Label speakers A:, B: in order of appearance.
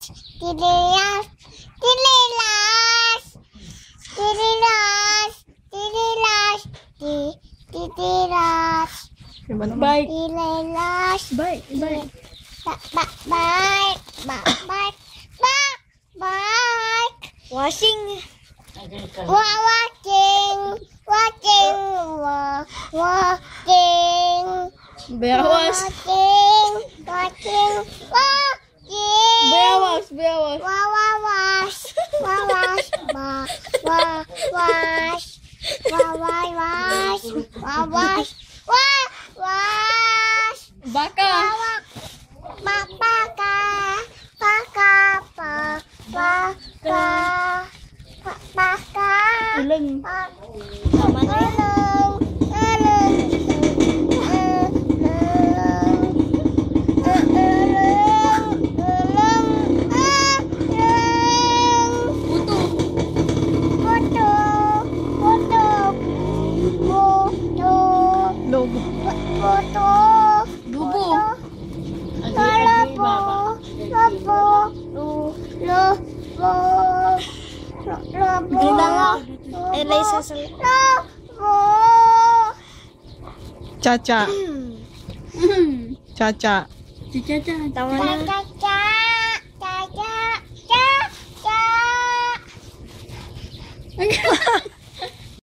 A: Dililas, dililas, dililas, dililas, dililas.
B: Baik.
A: Dililas,
B: Baik.
A: baik, baik, baik, baik. Washing, washing, washing, washing.
B: Beawas.
A: Washing, washing, washing.
B: Beawas, beawas.
A: Wawas, wawas, wawas, wawas, wawas, wawas, wawas.
B: Baka.
A: Baka, baka, baka, baka.
B: Uleng. Bubu.
C: Caca. Caca.
B: Caca.
A: Caca.